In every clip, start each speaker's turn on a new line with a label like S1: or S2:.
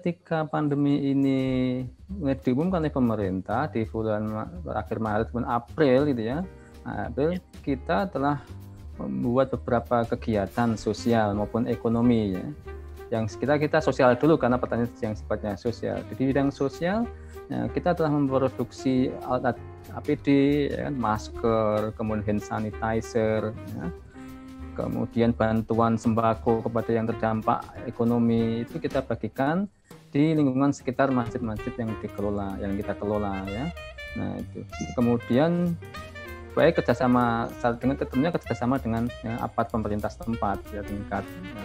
S1: ketika pandemi ini diumumkan oleh pemerintah di bulan akhir Maret, bulan April gitu ya, April kita telah membuat beberapa kegiatan sosial maupun ekonomi ya. Yang kita sosial dulu karena pertanyaan yang sifatnya sosial. Di bidang sosial ya, kita telah memproduksi alat APD, ya, masker, kemudian hand sanitizer, ya, kemudian bantuan sembako kepada yang terdampak ekonomi itu kita bagikan di lingkungan sekitar masjid-masjid yang kita kelola ya. Nah itu kemudian baik kerjasama dengan aparat pemerintah setempat ya, tingkat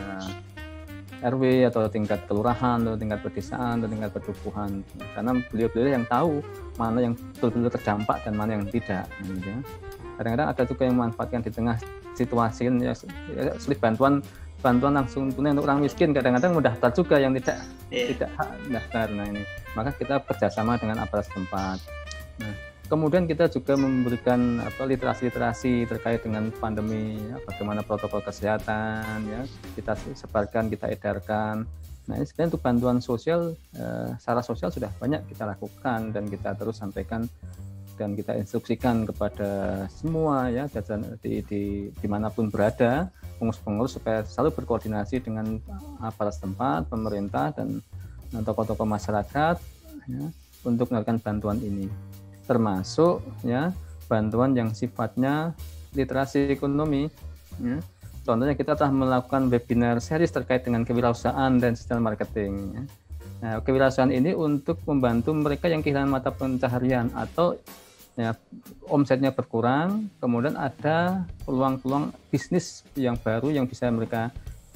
S1: RW atau tingkat kelurahan atau tingkat pedesaan atau tingkat pedukuhan, karena beliau-beliau yang tahu mana yang betul-betul terdampak dan mana yang tidak gitu ya. Kadang-kadang ada juga yang memanfaatkan di tengah situasi ya, sulit bantuan langsung tunai untuk orang miskin, kadang-kadang mendaftar juga yang tidak daftar. Nah ini maka kita kerjasama dengan aparat setempat. Nah kemudian kita juga memberikan literasi terkait dengan pandemi ya, bagaimana protokol kesehatan ya, kita sebarkan, kita edarkan. Nah ini sebenarnya untuk bantuan sosial secara sosial sudah banyak kita lakukan dan kita terus sampaikan dan kita instruksikan kepada semua ya dimanapun berada pengurus-pengurus supaya selalu berkoordinasi dengan aparat setempat, pemerintah dan tokoh-tokoh masyarakat ya, untuk melakukan bantuan ini, termasuk ya bantuan yang sifatnya literasi ekonomi ya. Contohnya kita telah melakukan webinar series terkait dengan kewirausahaan dan digital marketing ya. Nah, kewirausahaan ini untuk membantu mereka yang kehilangan mata pencaharian atau ya, omsetnya berkurang, kemudian ada peluang-peluang bisnis yang baru yang bisa mereka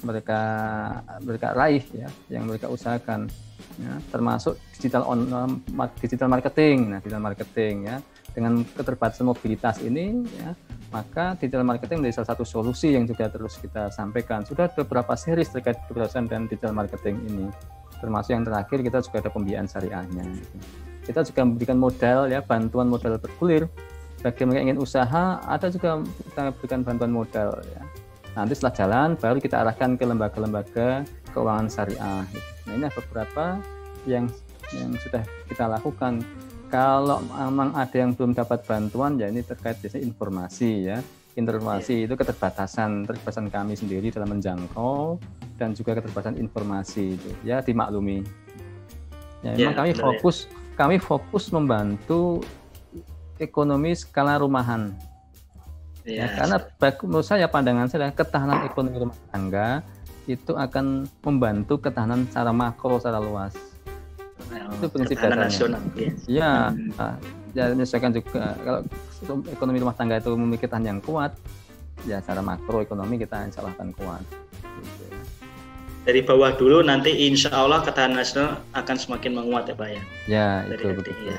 S1: raih ya, yang mereka usahakan ya, termasuk digital marketing. Nah, digital marketing ya, dengan keterbatasan mobilitas ini ya, maka digital marketing menjadi salah satu solusi yang juga terus kita sampaikan. Sudah ada beberapa series terkait kewirausahaan dan digital marketing ini, termasuk yang terakhir kita juga ada pembiayaan syariahnya gitu. Kita juga memberikan modal ya, bantuan modal bergulir bagi mereka yang ingin usaha, ada juga kita berikan bantuan modal ya. Nanti setelah jalan baru kita arahkan ke lembaga-lembaga keuangan syariah gitu. Nah ini beberapa yang sudah kita lakukan. Kalau memang ada yang belum dapat bantuan ya ini terkait biasanya informasi ya. Informasi itu keterbatasan kami sendiri dalam menjangkau dan juga keterbatasan informasi itu ya, dimaklumi. Ya memang kami fokus membantu ekonomi skala rumahan. Ya, karena menurut saya, pandangan saya, ketahanan ekonomi rumah tangga itu akan membantu ketahanan secara makro, secara luas. Itu prinsip dasarnya. Ya, ya menyesuaikan juga kalau ekonomi rumah tangga itu memiliki ketahanan yang kuat, ya secara makro ekonomi kita insya Allah akan kuat. Gitu.
S2: Dari bawah dulu, nanti insya Allah ketahanan nasional akan semakin menguat ya Pak ya.
S1: Ya, itu betul. Ya.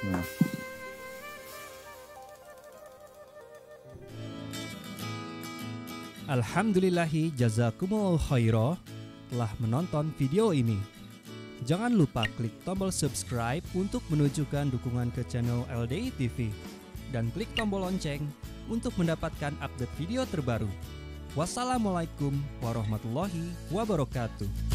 S3: Alhamdulillahi jazakumullah khairah telah menonton video ini. Jangan lupa klik tombol subscribe untuk menunjukkan dukungan ke channel LDI TV dan klik tombol lonceng untuk mendapatkan update video terbaru. Wassalamualaikum warahmatullahi wabarakatuh.